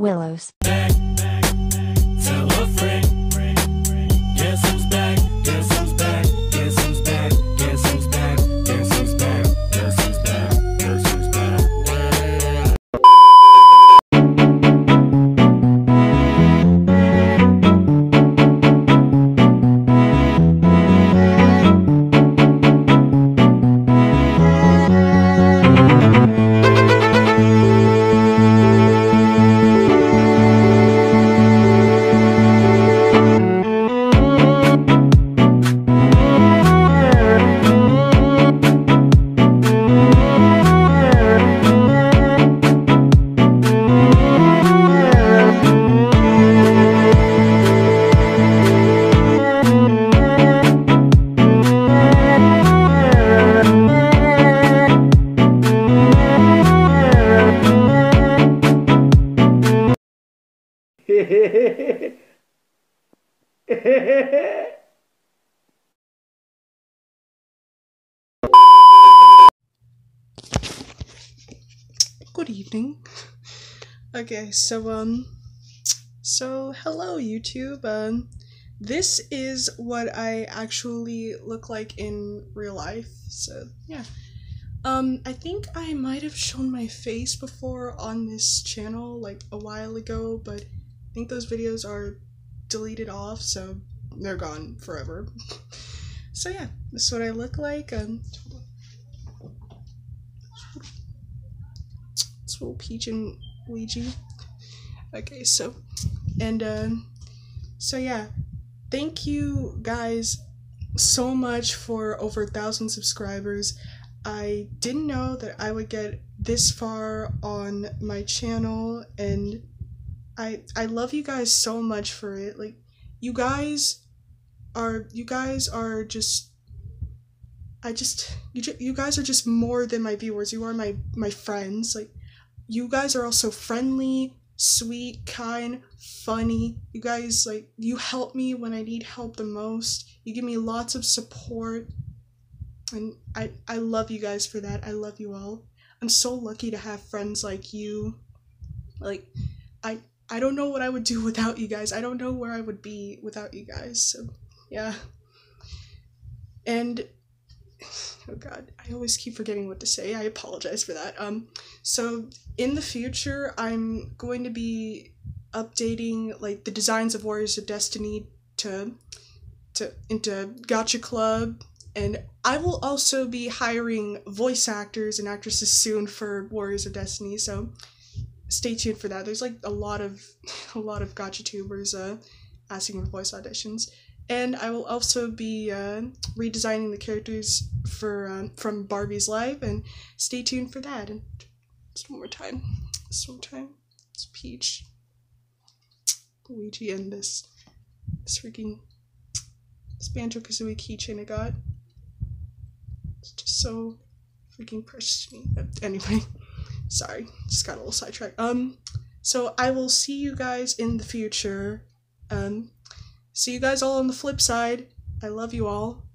Willows. Back, tell a friend. Guess who's back? Guess who's back? Guess who's back? Guess who's back? Guess who's back? Guess who's back? Guess who's back? Good evening. Okay, so hello YouTube. This is what I actually look like in real life. So yeah. I think I might have shown my face before on this channel like a while ago, but I think those videos are deleted off, so they're gone forever. So yeah, this is what I look like. It's little Peach and Luigi. Okay, so yeah, thank you guys so much for over 1,000 subscribers. I didn't know that I would get this far on my channel, and I love you guys so much for it. Like, you guys are just you guys are just more than my viewers. You are my friends. Like, you guys are also friendly, sweet, kind, funny. You guys, like, you help me when I need help the most. You give me lots of support, and I love you guys for that. I love you all. I'm so lucky to have friends like you. Like, I don't know what I would do without you guys. I don't know where I would be without you guys. So yeah. And oh god, I always keep forgetting what to say. I apologize for that. So in the future, I'm going to be updating like the designs of Warriors of Destiny into Gacha Club, and I will also be hiring voice actors and actresses soon for Warriors of Destiny. So stay tuned for that. There's like a lot of Gacha tubers asking for voice auditions. And I will also be redesigning the characters for from Barbie's Life, and stay tuned for that. And just one more time. It's Peach, Luigi, and this Banjo-Kazooie keychain I got. It's just so freaking precious to me. But anyway, sorry, just got a little sidetracked. So I will see you guys in the future. See you guys all on the flip side. I love you all.